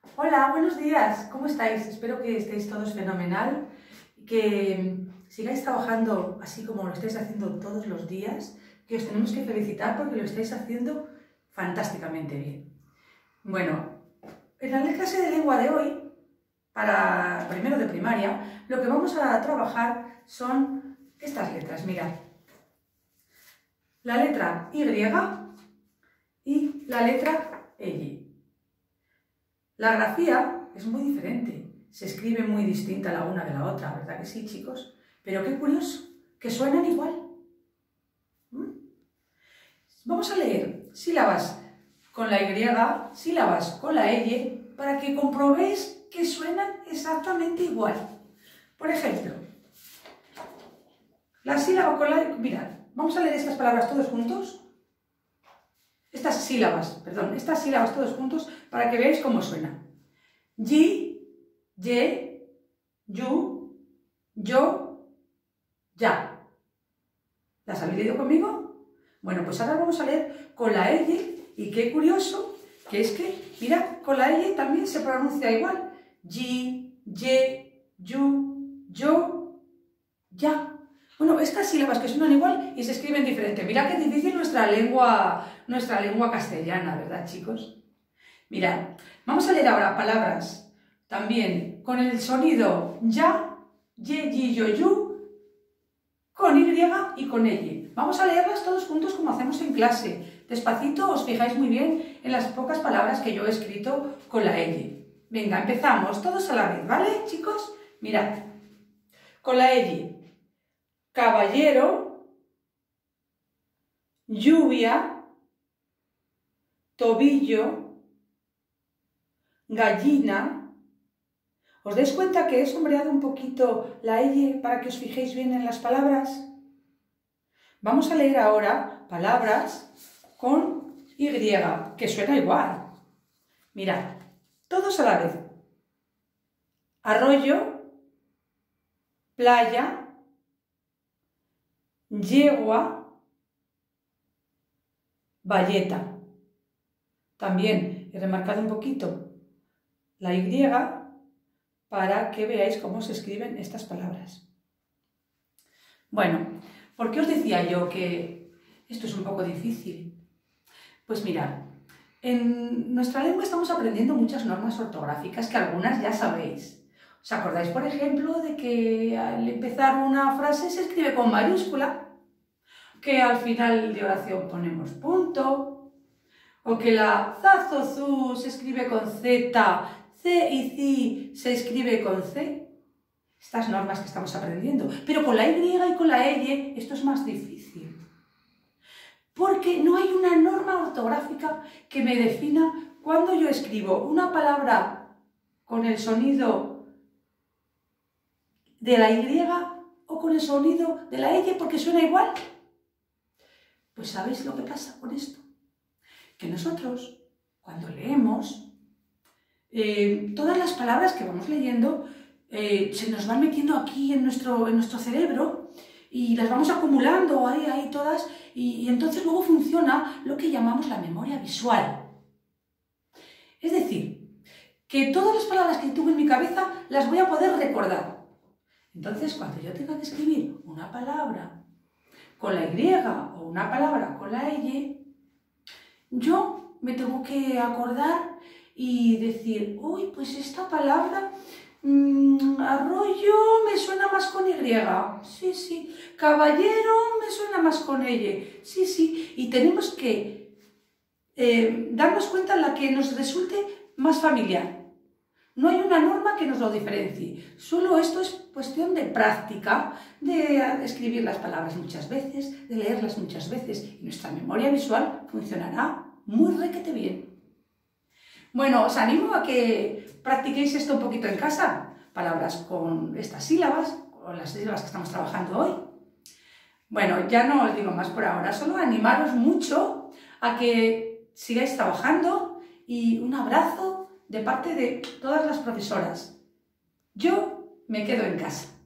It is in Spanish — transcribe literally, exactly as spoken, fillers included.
Hola, buenos días, ¿cómo estáis? Espero que estéis todos fenomenal y que sigáis trabajando así como lo estáis haciendo todos los días, que os tenemos que felicitar porque lo estáis haciendo fantásticamente bien. Bueno, en la clase de lengua de hoy, para primero de primaria, lo que vamos a trabajar son estas letras, mirad. La letra Y y la letra L. La grafía es muy diferente, se escribe muy distinta la una de la otra, ¿verdad que sí, chicos? Pero qué curioso, que suenan igual. ¿Mm? Vamos a leer sílabas con la Y, sílabas con la L, para que comprobéis que suenan exactamente igual. Por ejemplo, la sílaba con la... Mirad, vamos a leer estas palabras todos juntos. Estas sílabas, perdón, estas sílabas todos juntos para que veáis cómo suena. Yi, ye, yu, yo, ya. ¿Las habéis leído conmigo? Bueno, pues ahora vamos a leer con la L y qué curioso que es que, mira, con la L también se pronuncia igual. Yi, ye, yu, yo, ya. Bueno, estas sílabas que suenan igual y se escriben diferente. Mirad qué difícil nuestra lengua, nuestra lengua castellana, ¿verdad, chicos? Mirad, vamos a leer ahora palabras también con el sonido ya, ye, yi, yo, yu, con Y y con L. Vamos a leerlas todos juntos como hacemos en clase. Despacito, os fijáis muy bien en las pocas palabras que yo he escrito con la L. Venga, empezamos todos a la vez, ¿vale, chicos? Mirad, con la L. Caballero, lluvia, tobillo, gallina. ¿Os dais cuenta que he sombreado un poquito la L para que os fijéis bien en las palabras? Vamos a leer ahora palabras con Y, que suena igual. Mirad, todos a la vez. Arroyo, playa, yegua, bayeta. También he remarcado un poquito la Y para que veáis cómo se escriben estas palabras. Bueno, ¿por qué os decía yo que esto es un poco difícil? Pues mirad, en nuestra lengua estamos aprendiendo muchas normas ortográficas que algunas ya sabéis. ¿Os acordáis, por ejemplo, de que al empezar una frase se escribe con mayúscula? Que al final de oración ponemos punto, o que la za, zo, zu se escribe con Z, C y ci se escribe con C. Estas normas que estamos aprendiendo. Pero con la Y y con la L esto es más difícil. Porque no hay una norma ortográfica que me defina cuando yo escribo una palabra con el sonido de la Y o con el sonido de la L porque suena igual. Pues ¿sabéis lo que pasa con esto? Que nosotros, cuando leemos, eh, todas las palabras que vamos leyendo eh, se nos van metiendo aquí en nuestro, en nuestro cerebro y las vamos acumulando ahí, ahí todas, y, y entonces luego funciona lo que llamamos la memoria visual. Es decir, que todas las palabras que tuve en mi cabeza las voy a poder recordar. Entonces, cuando yo tenga que escribir una palabra con la Y o una palabra con la L, yo me tengo que acordar y decir, uy, pues esta palabra, mmm, arroyo me suena más con Y, sí, sí, caballero me suena más con L, sí, sí, y tenemos que eh, darnos cuenta en la que nos resulte más familiar. No hay una norma que nos lo diferencie, solo esto es cuestión de práctica, de escribir las palabras muchas veces, de leerlas muchas veces, y nuestra memoria visual funcionará muy requete bien. Bueno, os animo a que practiquéis esto un poquito en casa, palabras con estas sílabas, con las sílabas que estamos trabajando hoy. Bueno, ya no os digo más por ahora, solo animaros mucho a que sigáis trabajando y un abrazo de parte de todas las profesoras. Yo me quedo en casa.